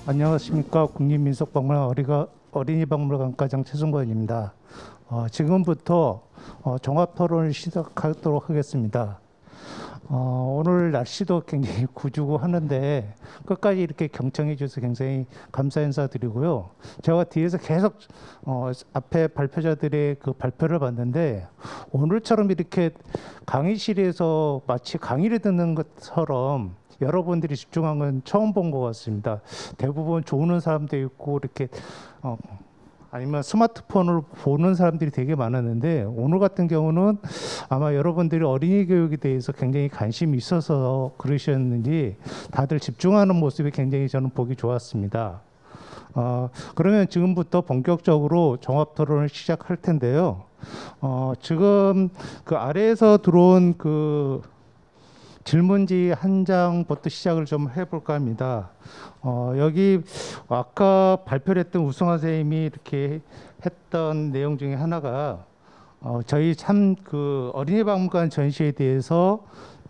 안녕하십니까. 국립민속박물관 어린이박물관과장 최승권입니다. 지금부터 종합토론을 시작하도록 하겠습니다. 오늘 날씨도 굉장히 구주고 하는데 끝까지 이렇게 경청해 주셔서 굉장히 감사 인사드리고요. 제가 뒤에서 계속 앞에 발표자들의 그 발표를 봤는데 오늘처럼 이렇게 강의실에서 마치 강의를 듣는 것처럼 여러분들이 집중한 건 처음 본 것 같습니다. 대부분 조는 사람도 있고 이렇게 아니면 스마트폰을 보는 사람들이 되게 많았는데 오늘 같은 경우는 아마 여러분들이 어린이 교육에 대해서 굉장히 관심이 있어서 그러셨는지 다들 집중하는 모습이 굉장히 저는 보기 좋았습니다. 그러면 지금부터 본격적으로 종합 토론을 시작할 텐데요. 지금 그 아래에서 들어온 그 질문지 한 장부터 시작을 좀 해볼까 합니다. 여기 아까 발표를 했던 우승화 선생님이 이렇게 했던 내용 중에 하나가 저희 참 그 어린이박물관 전시에 대해서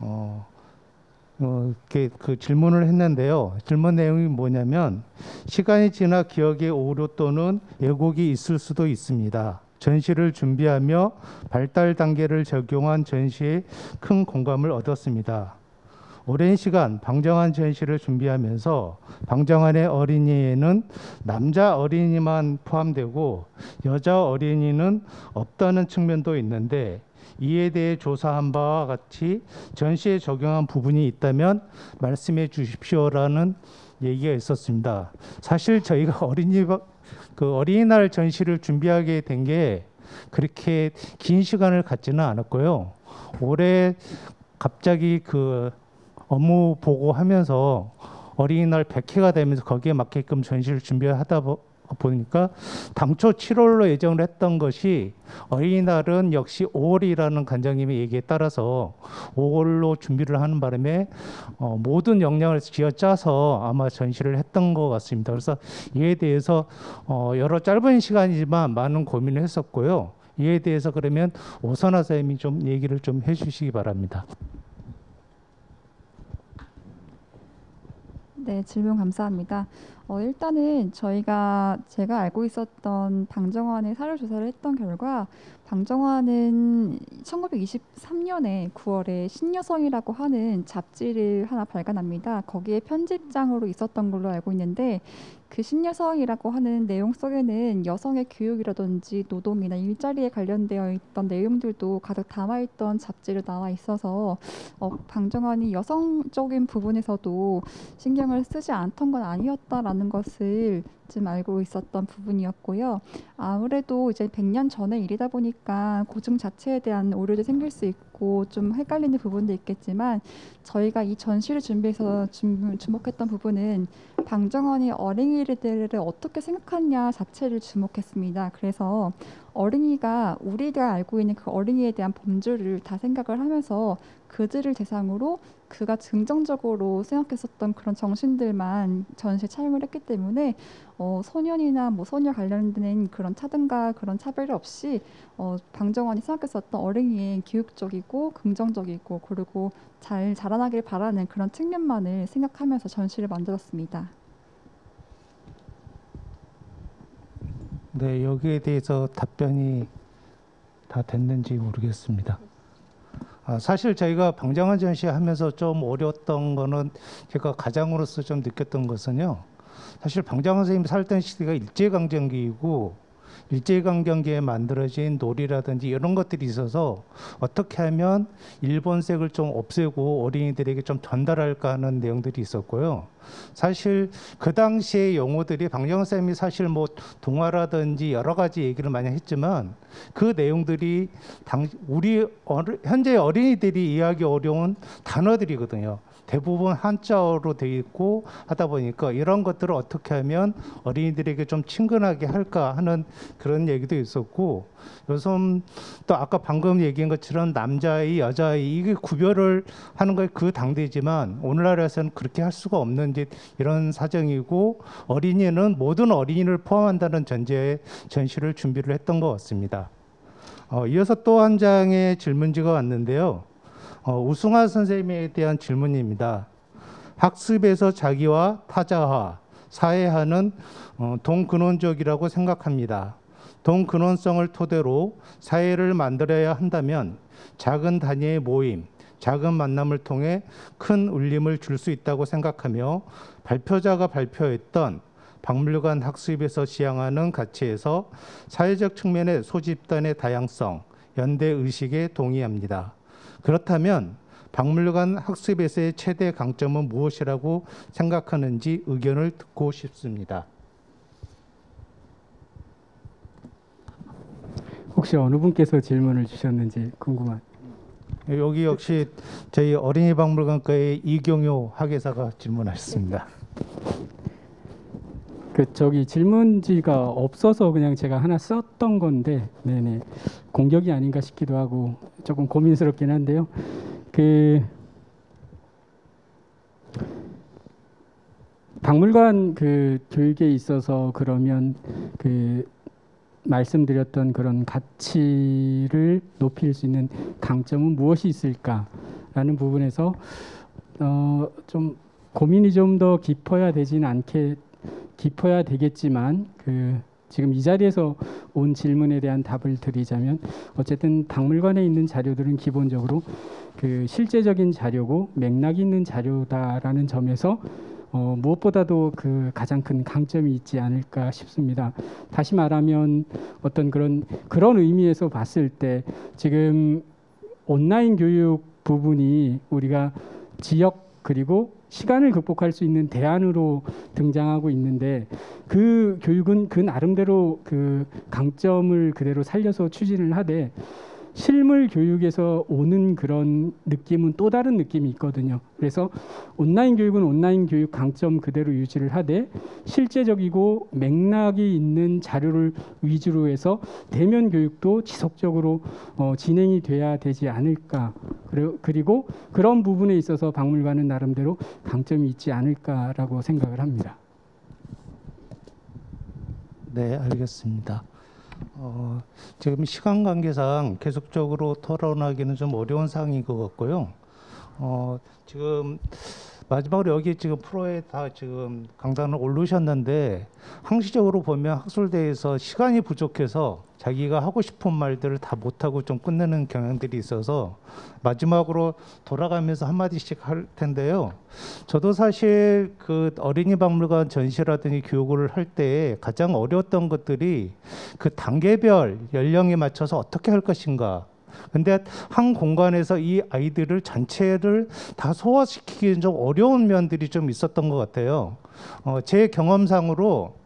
이렇게 그 질문을 했는데요. 질문 내용이 뭐냐면 시간이 지나 기억의 오류 또는 왜곡이 있을 수도 있습니다. 전시를 준비하며 발달 단계를 적용한 전시에 큰 공감을 얻었습니다. 오랜 시간 방정환 전시를 준비하면서 방정환의 어린이에는 남자 어린이만 포함되고 여자 어린이는 없다는 측면도 있는데 이에 대해 조사한 바와 같이 전시에 적용한 부분이 있다면 말씀해 주십시오라는 얘기가 있었습니다. 사실 저희가 어린이날 전시를 준비하게 된 게 그렇게 긴 시간을 갖지는 않았고요. 올해 갑자기 그 업무 보고하면서 어린이날 100회가 되면서 거기에 맞게끔 전시를 준비하다 보니까 당초 7월로 예정을 했던 것이 어린이날은 역시 5월이라는 관장님의 얘기에 따라서 5월로 준비를 하는 바람에 모든 역량을 쥐어짜서 아마 전시를 했던 것 같습니다. 그래서 이에 대해서 여러 짧은 시간이지만 많은 고민을 했었고요. 이에 대해서 그러면 오선화 선생님이 좀 얘기를 좀 해주시기 바랍니다. 네, 질문 감사합니다. 일단은 제가 알고 있었던 방정환의 사료 조사를 했던 결과 방정환은 1923년에 9월에 신여성이라고 하는 잡지를 하나 발간합니다. 거기에 편집장으로 있었던 걸로 알고 있는데 그 신여성이라고 하는 내용 속에는 여성의 교육이라든지 노동이나 일자리에 관련되어 있던 내용들도 가득 담아있던 잡지로 나와 있어서 방정환이 여성적인 부분에서도 신경을 쓰지 않던 건 아니었다라는 것을 좀 알고 있었던 부분이었고요. 아무래도 이제 100년 전의 일이다 보니까 고증 자체에 대한 오류도 생길 수 있고 좀 헷갈리는 부분도 있겠지만 저희가 이 전시를 준비해서 주목했던 부분은 방정환이 어린이들을 어떻게 생각하냐 자체를 주목했습니다. 그래서 어린이가 우리가 알고 있는 그 어린이에 대한 범주를 다 생각을 하면서 그들을 대상으로 그가 긍정적으로 생각했었던 그런 정신들만 전시에 차용을 했기 때문에 소년이나 뭐 소녀 관련된 그런 차등과 그런 차별 없이 방정환이 생각했었던 어린이의 교육적이고 긍정적이고 그리고 잘 자라나길 바라는 그런 측면만을 생각하면서 전시를 만들었습니다. 네, 여기에 대해서 답변이 다 됐는지 모르겠습니다. 사실 저희가 방정환 전시하면서 좀 어려웠던 거는 제가 가장으로서 좀 느꼈던 것은요. 사실 방정환 선생님이 살던 시대가 일제강점기이고 일제강점기에 만들어진 놀이라든지 이런 것들이 있어서 어떻게 하면 일본색을 좀 없애고 어린이들에게 좀 전달할까 하는 내용들이 있었고요. 사실 그 당시의 용어들이 방정환 선생님이 사실 뭐 동화라든지 여러 가지 얘기를 많이 했지만 그 내용들이 현재 어린이들이 이해하기 어려운 단어들이거든요. 대부분 한자어로 되어 있고 하다 보니까 이런 것들을 어떻게 하면 어린이들에게 좀 친근하게 할까 하는 그런 얘기도 있었고 요즘 또 아까 방금 얘기한 것처럼 남자아이, 여자아이 이게 구별을 하는 게 그 당대지만 오늘날에서는 그렇게 할 수가 없는 이런 사정이고 어린이는 모든 어린이를 포함한다는 전제의 전시를 준비를 했던 것 같습니다. 이어서 또 한 장의 질문지가 왔는데요. 우승화 선생님에 대한 질문입니다. 학습에서 자기와 타자화, 사회하는 동근원적이라고 생각합니다. 동근원성을 토대로 사회를 만들어야 한다면 작은 단위의 모임, 작은 만남을 통해 큰 울림을 줄 수 있다고 생각하며 발표자가 발표했던 박물관 학습에서 지향하는 가치에서 사회적 측면의 소집단의 다양성, 연대 의식에 동의합니다. 그렇다면 박물관 학습에서의 최대 강점은 무엇이라고 생각하는지 의견을 듣고 싶습니다. 혹시 어느 분께서 질문을 주셨는지 궁금한. 여기 역시 저희 어린이 박물관과의 이경효 학예사가 질문하셨습니다. 저기 질문지가 없어서 그냥 제가 하나 썼던 건데, 네네, 공격이 아닌가 싶기도 하고 조금 고민스럽긴 한데요. 박물관 교육에 있어서 그러면 말씀드렸던 그런 가치를 높일 수 있는 강점은 무엇이 있을까라는 부분에서 좀 고민이 좀 더 깊어야 되겠지만 지금 이 자리에서 온 질문에 대한 답을 드리자면, 어쨌든 박물관에 있는 자료들은 기본적으로 실제적인 자료고 맥락이 있는 자료다라는 점에서 무엇보다도 가장 큰 강점이 있지 않을까 싶습니다. 다시 말하면 어떤 그런 의미에서 봤을 때 지금 온라인 교육 부분이 우리가 지역 그리고 시간을 극복할 수 있는 대안으로 등장하고 있는데, 그 교육은 그 나름대로 강점을 그대로 살려서 추진을 하되, 실물 교육에서 오는 그런 느낌은 또 다른 느낌이 있거든요. 그래서 온라인 교육은 온라인 교육 강점 그대로 유지를 하되, 실제적이고 맥락이 있는 자료를 위주로 해서 대면 교육도 지속적으로 진행이 돼야 되지 않을까. 그리고 그런 부분에 있어서 박물관은 나름대로 강점이 있지 않을까라고 생각을 합니다. 네, 알겠습니다. 지금 시간 관계상 계속적으로 토론하기는 좀 어려운 상황인 것 같고요. 지금 마지막으로 여기 지금 프로에 다 지금 강단을 오르셨는데, 항시적으로 보면 학술대에서 시간이 부족해서 자기가 하고 싶은 말들을 다 못하고 좀 끝내는 경향들이 있어서 마지막으로 돌아가면서 한마디씩 할 텐데요. 저도 사실 어린이 박물관 전시라든지 교육을 할 때 가장 어려웠던 것들이 단계별 연령에 맞춰서 어떻게 할 것인가. 근데 한 공간에서 이 아이들을 전체를 다 소화시키기는 좀 어려운 면들이 좀 있었던 것 같아요. 제 경험상으로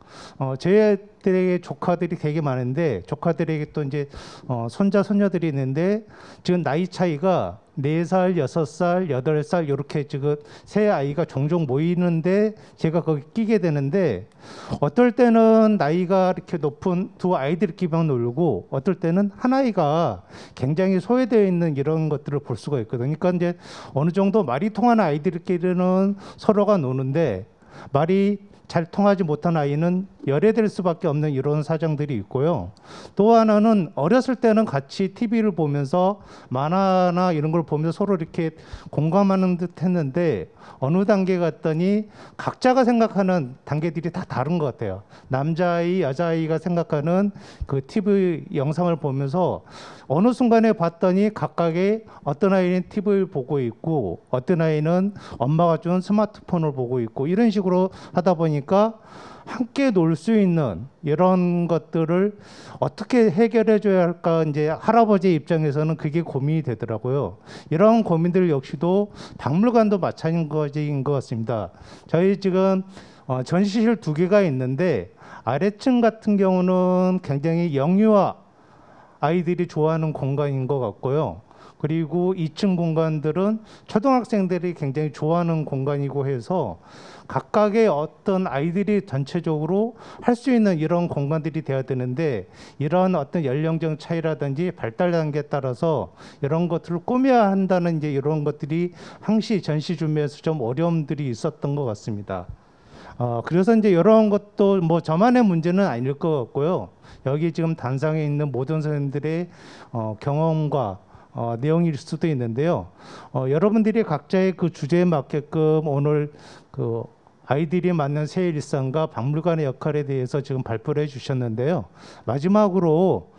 저희들에게 조카들이 되게 많은데, 조카들에게 또 이제 손자 손녀들이 있는데, 지금 나이 차이가 4살, 6살, 8살 이렇게 지금 세 아이가 종종 모이는데 제가 거기 끼게 되는데, 어떨 때는 나이가 이렇게 높은 두 아이들끼리만 놀고, 어떨 때는 한 아이가 굉장히 소외되어 있는 이런 것들을 볼 수가 있거든요. 그러니까 이제 어느 정도 말이 통하는 아이들끼리는 서로가 노는데, 말이 잘 통하지 못한 아이는 열애될 수밖에 없는 이런 사정들이 있고요. 또 하나는 어렸을 때는 같이 TV를 보면서 만화나 이런 걸 보면서 서로 이렇게 공감하는 듯 했는데, 어느 단계 갔더니 각자가 생각하는 단계들이 다 다른 것 같아요. 남자아이, 여자아이가 생각하는 TV 영상을 보면서 어느 순간에 봤더니 각각의 어떤 아이는 TV를 보고 있고, 어떤 아이는 엄마가 준 스마트폰을 보고 있고, 이런 식으로 하다 보니까 함께 놀 수 있는 이런 것들을 어떻게 해결해 줘야 할까, 이제 할아버지 입장에서는 그게 고민이 되더라고요. 이런 고민들 역시도 박물관도 마찬가지인 것 같습니다. 저희 지금 전시실 2개가 있는데, 아래층 같은 경우는 굉장히 영유아 아이들이 좋아하는 공간인 것 같고요. 그리고 2층 공간들은 초등학생들이 굉장히 좋아하는 공간이고 해서 각각의 어떤 아이들이 전체적으로 할 수 있는 이런 공간들이 돼야 되는데, 이런 어떤 연령적 차이라든지 발달 단계에 따라서 이런 것들을 꾸며야 한다는 이제 이런 것들이 항시 전시 준비에서 좀 어려움들이 있었던 것 같습니다. 그래서 이제 이런 것도 뭐 저만의 문제는 아닐 것 같고요. 여기 지금 단상에 있는 모든 선생님들의 경험과 내용일 수도 있는데요. 여러분들이 각자의 주제에 맞게끔 오늘 아이들이 맞는 새 일상과 박물관의 역할에 대해서 지금 발표를 해주셨는데요. 마지막으로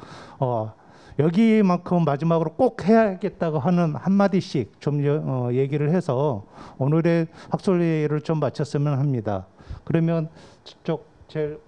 여기만큼 마지막으로 꼭 해야겠다고 하는 한마디씩 좀 얘기를 해서 오늘의 학술회의를 좀 마쳤으면 합니다. 그러면 저쪽 제일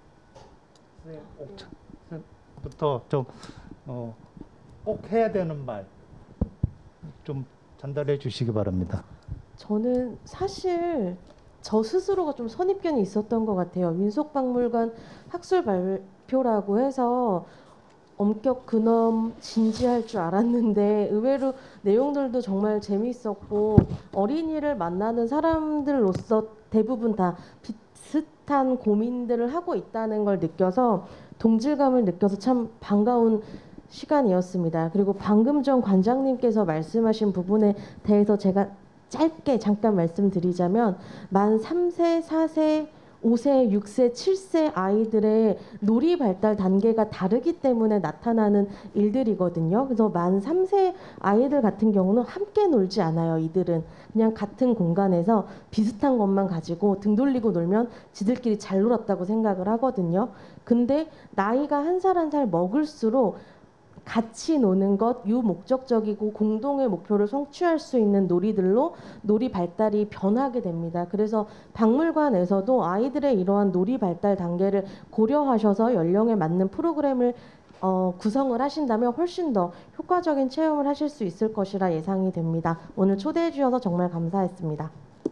부터 좀 꼭 해야 되는 말 좀 전달해 주시기 바랍니다. 저는 사실 저 스스로가 좀 선입견이 있었던 것 같아요. 민속박물관 학술 발표라고 해서 엄격 근엄 진지할 줄 알았는데 의외로 내용들도 정말 재미있었고 어린이를 만나는 사람들로서 대부분 다 비슷한 고민들을 하고 있다는 걸 느껴서 동질감을 느껴서 참 반가운 시간이었습니다. 그리고 방금 전 관장님께서 말씀하신 부분에 대해서 제가 짧게 잠깐 말씀드리자면 만 3세, 4세, 5세, 6세, 7세 아이들의 놀이 발달 단계가 다르기 때문에 나타나는 일들이거든요. 그래서 만 3세 아이들 같은 경우는 함께 놀지 않아요. 이들은 그냥 같은 공간에서 비슷한 것만 가지고 등 돌리고 놀면 지들끼리 잘 놀았다고 생각을 하거든요. 근데 나이가 한 살 한 살 먹을수록 같이 노는 것, 유목적적이고 공동의 목표를 성취할 수 있는 놀이들로 놀이 발달이 변하게 됩니다. 그래서 박물관에서도 아이들의 이러한 놀이 발달 단계를 고려하셔서 연령에 맞는 프로그램을 구성을 하신다면 훨씬 더 효과적인 체험을 하실 수 있을 것이라 예상이 됩니다. 오늘 초대해 주셔서 정말 감사했습니다.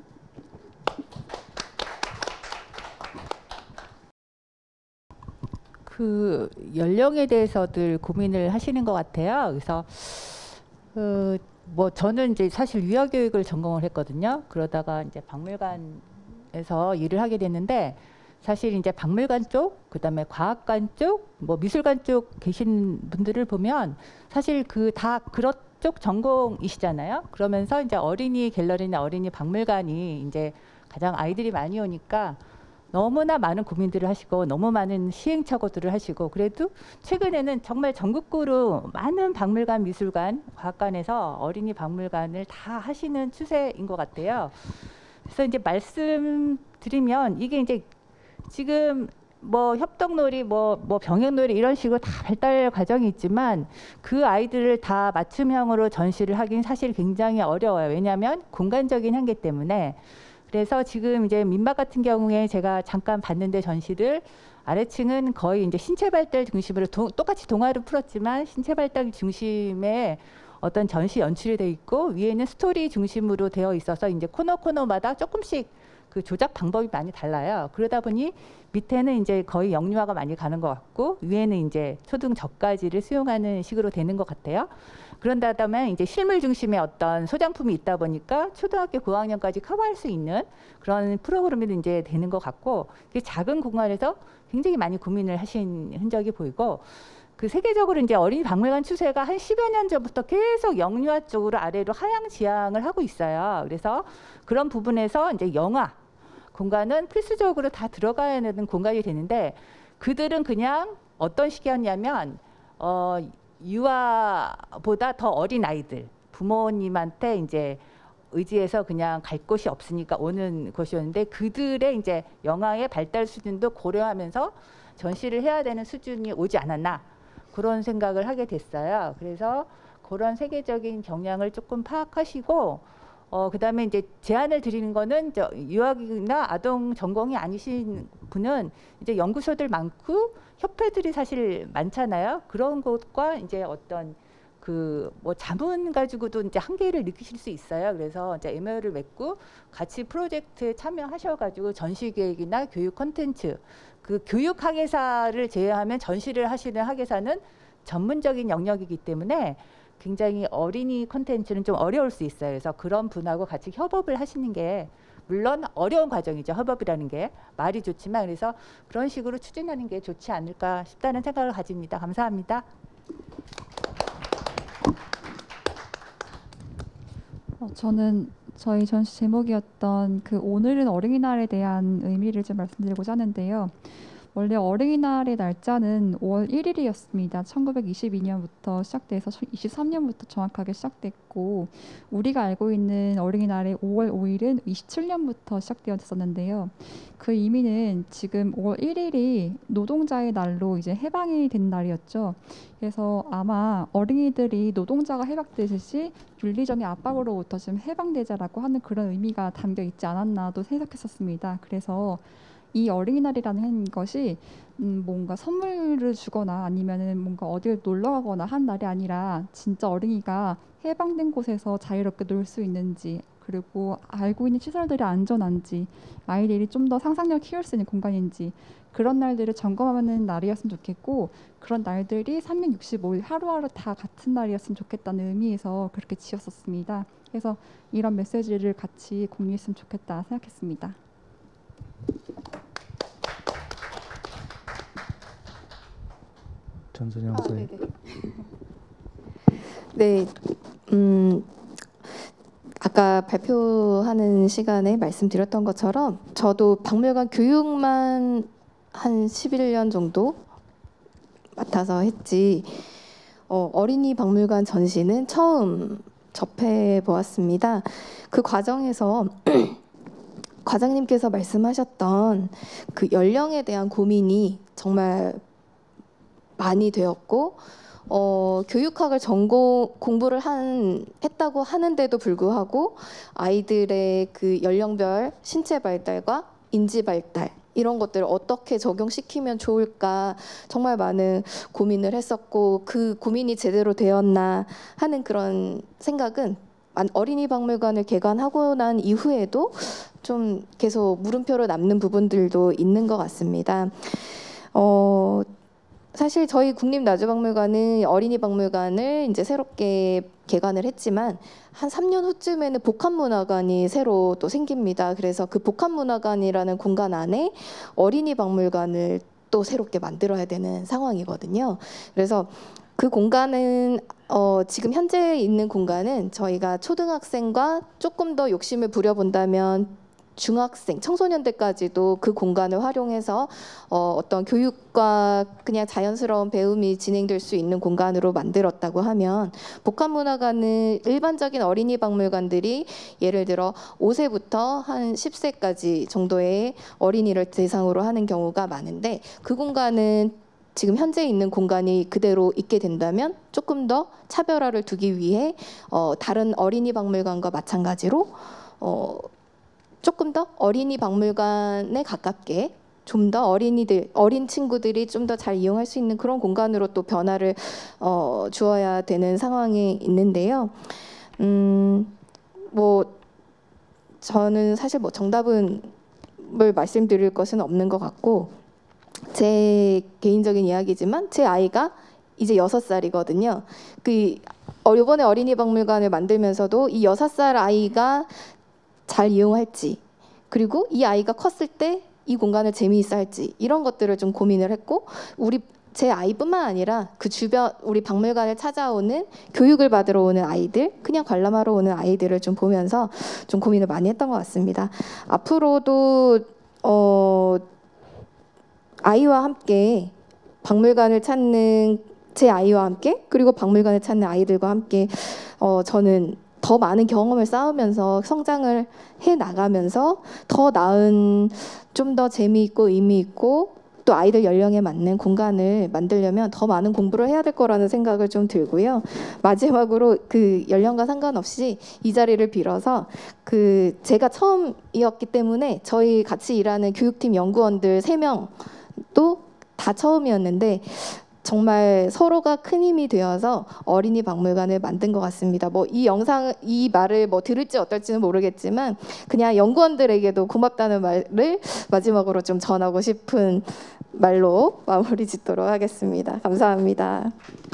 그 연령에 대해서들 고민을 하시는 것 같아요. 그래서 뭐 저는 이제 사실 유아교육을 전공을 했거든요. 그러다가 이제 박물관에서 일을 하게 됐는데 사실 이제 박물관 쪽, 그다음에 과학관 쪽, 뭐 미술관 쪽 계신 분들을 보면 사실 그 다 그쪽 전공이시잖아요. 그러면서 이제 어린이 갤러리나 어린이 박물관이 이제 가장 아이들이 많이 오니까 너무나 많은 고민들을 하시고 너무 많은 시행착오들을 하시고 그래도 최근에는 정말 전국구로 많은 박물관, 미술관, 과학관에서 어린이 박물관을 다 하시는 추세인 것 같아요. 그래서 이제 말씀드리면 이게 이제 지금 뭐 협동놀이, 뭐 병행놀이 이런 식으로 다 발달 과정이 있지만 그 아이들을 다 맞춤형으로 전시를 하긴 사실 굉장히 어려워요. 왜냐하면 공간적인 한계 때문에. 그래서 지금 이제 민박 같은 경우에 제가 잠깐 봤는데 전시들 아래층은 거의 이제 신체 발달 중심으로 똑같이 동화를 풀었지만 신체 발달 중심의 어떤 전시 연출이 돼 있고 위에는 스토리 중심으로 되어 있어서 이제 코너마다 조금씩 그 조작 방법이 많이 달라요. 그러다 보니 밑에는 이제 거의 영유아가 많이 가는 것 같고 위에는 이제 초등 저까지를 수용하는 식으로 되는 것 같아요. 그런다면 이제 실물 중심의 어떤 소장품이 있다 보니까 초등학교 고학년까지 커버할 수 있는 그런 프로그램이 이제 되는 것 같고 작은 공간에서 굉장히 많이 고민을 하신 흔적이 보이고 그 세계적으로 이제 어린이 박물관 추세가 한 10여 년 전부터 계속 영유아 쪽으로 아래로 하향 지향을 하고 있어요. 그래서 그런 부분에서 이제 영화 공간은 필수적으로 다 들어가야 되는 공간이 되는데 그들은 그냥 어떤 식이었냐면 유아보다 더 어린 아이들 부모님한테 이제 의지해서 그냥 갈 곳이 없으니까 오는 곳이었는데 그들의 이제 영화의 발달 수준도 고려하면서 전시를 해야 되는 수준이 오지 않았나 그런 생각을 하게 됐어요. 그래서 그런 세계적인 경향을 조금 파악하시고 그다음에 이제 제안을 드리는 거는 유아기나 아동 전공이 아니신 분은 이제 연구소들 많고 협회들이 사실 많잖아요. 그런 것과 이제 어떤 그 뭐 자문 가지고도 이제 한계를 느끼실 수 있어요. 그래서 이제 MOU를 맺고 같이 프로젝트에 참여하셔가지고 전시 계획이나 교육 콘텐츠 그 교육 학예사를 제외하면 전시를 하시는 학예사는 전문적인 영역이기 때문에 굉장히 어린이 콘텐츠는 좀 어려울 수 있어요. 그래서 그런 분하고 같이 협업을 하시는 게 물론 어려운 과정이죠. 협업이라는 게 말이 좋지만 그래서 그런 식으로 추진하는 게 좋지 않을까 싶다는 생각을 가집니다. 감사합니다. 저는 저희 전시 제목이었던 그 오늘은 어린이날에 대한 의미를 좀 말씀드리고자 하는데요. 원래 어린이날의 날짜는 5월 1일이었습니다. 1922년부터 시작돼서 23년부터 정확하게 시작됐고 우리가 알고 있는 어린이날의 5월 5일은 27년부터 시작되었었는데요. 그 의미는 지금 5월 1일이 노동자의 날로 이제 해방이 된 날이었죠. 그래서 아마 어린이들이 노동자가 해방되듯이 윤리적인 압박으로부터 지금 해방되자라고 하는 그런 의미가 담겨 있지 않았나도 생각했었습니다. 그래서 이 어린이날이라는 것이 뭔가 선물을 주거나 아니면은 뭔가 어딜 놀러 가거나 한 날이 아니라 진짜 어린이가 해방된 곳에서 자유롭게 놀 수 있는지 그리고 알고 있는 시설들이 안전한지 아이들이 좀 더 상상력을 키울 수 있는 공간인지 그런 날들을 점검하는 날이었으면 좋겠고 그런 날들이 365일 하루하루 다 같은 날이었으면 좋겠다는 의미에서 그렇게 지었었습니다. 그래서 이런 메시지를 같이 공유했으면 좋겠다 생각했습니다. 전선영 선생님. 네, 아까 발표하는 시간에 말씀드렸던 것처럼 저도 박물관 교육만 한 11년 정도 맡아서 했지 어린이 박물관 전시는 처음 접해 보았습니다. 그 과정에서 과장님께서 말씀하셨던 그 연령에 대한 고민이 정말 많이 되었고 교육학을 공부를 했다고 하는데도 불구하고 아이들의 그 연령별 신체 발달과 인지 발달 이런 것들을 어떻게 적용시키면 좋을까 정말 많은 고민을 했었고 그 고민이 제대로 되었나 하는 그런 생각은 어린이 박물관을 개관하고 난 이후에도 좀 계속 물음표로 남는 부분들도 있는 것 같습니다. 사실 저희 국립나주박물관은 어린이 박물관을 이제 새롭게 개관을 했지만 한 3년 후쯤에는 복합문화관이 새로 또 생깁니다. 그래서 그 복합문화관이라는 공간 안에 어린이 박물관을 또 새롭게 만들어야 되는 상황이거든요. 그래서 그 공간은 지금 현재 있는 공간은 저희가 초등학생과 조금 더 욕심을 부려본다면 중학생, 청소년들까지도 그 공간을 활용해서 어떤 교육과 그냥 자연스러운 배움이 진행될 수 있는 공간으로 만들었다고 하면 복합문화관은 일반적인 어린이 박물관들이 예를 들어 5세부터 한 10세까지 정도의 어린이를 대상으로 하는 경우가 많은데 그 공간은 지금 현재 있는 공간이 그대로 있게 된다면 조금 더 차별화를 두기 위해 다른 어린이 박물관과 마찬가지로 조금 더 어린이 박물관에 가깝게 좀 더 어린 친구들이 좀 더 잘 이용할 수 있는 그런 공간으로 또 변화를 주어야 되는 상황에 있는데요. 뭐 저는 사실 뭐 정답을 말씀드릴 것은 없는 것 같고 제 개인적인 이야기지만 제 아이가 이제 6살이거든요. 이번에 어린이 박물관을 만들면서도 이 6살 아이가 잘 이용할지 그리고 이 아이가 컸을 때 이 공간을 재미있어 할지 이런 것들을 좀 고민을 했고 제 아이뿐만 아니라 그 주변 우리 박물관을 찾아오는 교육을 받으러 오는 아이들 그냥 관람하러 오는 아이들을 좀 보면서 좀 고민을 많이 했던 것 같습니다. 앞으로도 아이와 함께 박물관을 찾는 제 아이와 함께 그리고 박물관을 찾는 아이들과 함께 저는 더 많은 경험을 쌓으면서 성장을 해 나가면서 더 나은 좀 더 재미있고 의미 있고 또 아이들 연령에 맞는 공간을 만들려면 더 많은 공부를 해야 될 거라는 생각을 좀 들고요. 마지막으로 그 연령과 상관없이 이 자리를 빌어서 제가 처음이었기 때문에 저희 같이 일하는 교육팀 연구원들 3명도 다 처음이었는데 정말 서로가 큰 힘이 되어서 어린이 박물관을 만든 것 같습니다. 이 말을 들을지 어떨지는 모르겠지만 그냥 연구원들에게도 고맙다는 말을 마지막으로 좀 전하고 싶은 말로 마무리 짓도록 하겠습니다. 감사합니다.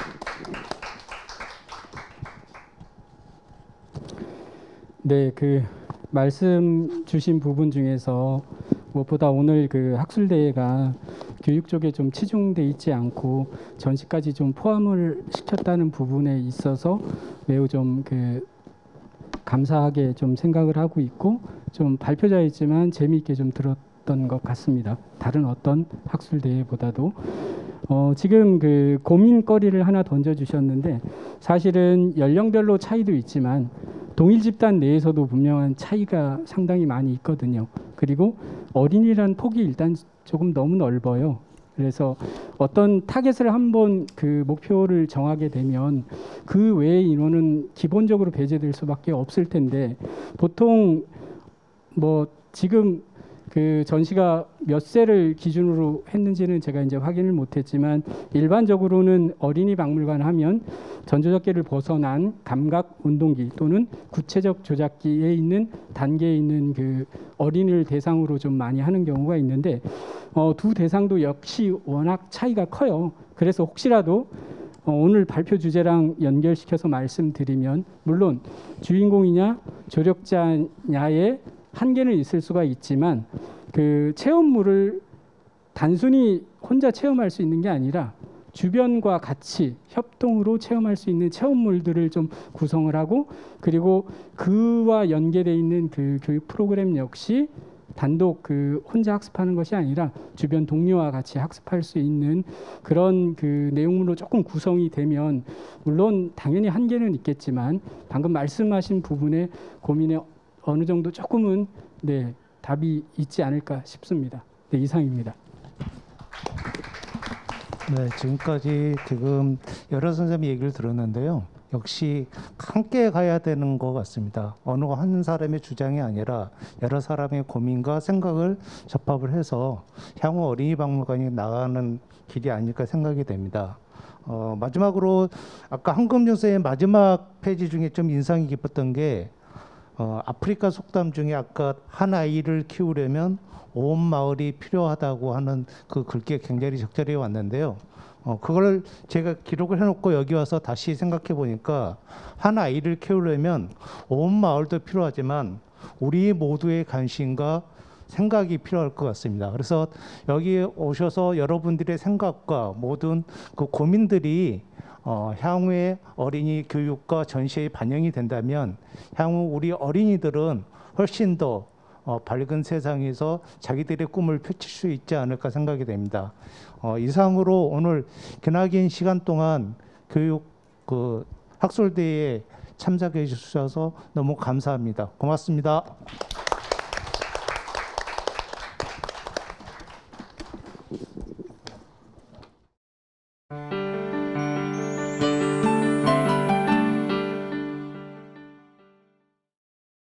네, 그 말씀 주신 부분 중에서 무엇보다 오늘 그 학술대회가 교육 쪽에 좀 치중돼 있지 않고 전시까지 좀 포함을 시켰다는 부분에 있어서 매우 좀 감사하게 좀 생각을 하고 있고 좀 발표자였지만 재미있게 좀 있었던 것 같습니다. 다른 어떤 학술대회보다도. 지금 그 고민거리를 하나 던져주셨는데 사실은 연령별로 차이도 있지만 동일 집단 내에서도 분명한 차이가 상당히 많이 있거든요. 그리고 어린이란 폭이 일단 조금 너무 넓어요. 그래서 어떤 타겟을 한번 그 목표를 정하게 되면 그 외의 인원은 기본적으로 배제될 수밖에 없을 텐데 보통 뭐 지금 그 전시가 몇 세를 기준으로 했는지는 제가 이제 확인을 못했지만 일반적으로는 어린이 박물관 하면 전조작기를 벗어난 감각 운동기 또는 구체적 조작기에 있는 단계에 있는 그 어린이를 대상으로 좀 많이 하는 경우가 있는데 두 대상도 역시 워낙 차이가 커요. 그래서 혹시라도 오늘 발표 주제랑 연결시켜서 말씀드리면 물론 주인공이냐 조력자냐의 한계는 있을 수가 있지만 그 체험물을 단순히 혼자 체험할 수 있는 게 아니라 주변과 같이 협동으로 체험할 수 있는 체험물들을 좀 구성을 하고 그리고 그와 연계되어 있는 그 교육 프로그램 역시 단독 그 혼자 학습하는 것이 아니라 주변 동료와 같이 학습할 수 있는 그런 그 내용으로 조금 구성이 되면 물론 당연히 한계는 있겠지만 방금 말씀하신 부분의 고민에 어느 정도 조금은 네, 답이 있지 않을까 싶습니다. 네, 이상입니다. 네, 지금까지 지금 여러 선생님 얘기를 들었는데요. 역시 함께 가야 되는 것 같습니다. 어느 한 사람의 주장이 아니라 여러 사람의 고민과 생각을 접합을 해서 향후 어린이 박물관이 나가는 길이 아닐까 생각이 됩니다. 마지막으로 아까 한금준 선생의 마지막 페이지 중에 좀 인상이 깊었던 게 아프리카 속담 중에 아까 한 아이를 키우려면 온 마을이 필요하다고 하는 그 글귀가 굉장히 적절히 왔는데요. 그걸 제가 기록을 해놓고 여기 와서 다시 생각해 보니까 한 아이를 키우려면 온 마을도 필요하지만 우리 모두의 관심과 생각이 필요할 것 같습니다. 그래서 여기 오셔서 여러분들의 생각과 모든 그 고민들이 향후의 어린이 교육과 전시에 반영이 된다면 향후 우리 어린이들은 훨씬 더 밝은 세상에서 자기들의 꿈을 펼칠 수 있지 않을까 생각이 됩니다. 이상으로 오늘 기나긴 시간 동안 교육 학술대회에 참석해 주셔서 너무 감사합니다. 고맙습니다.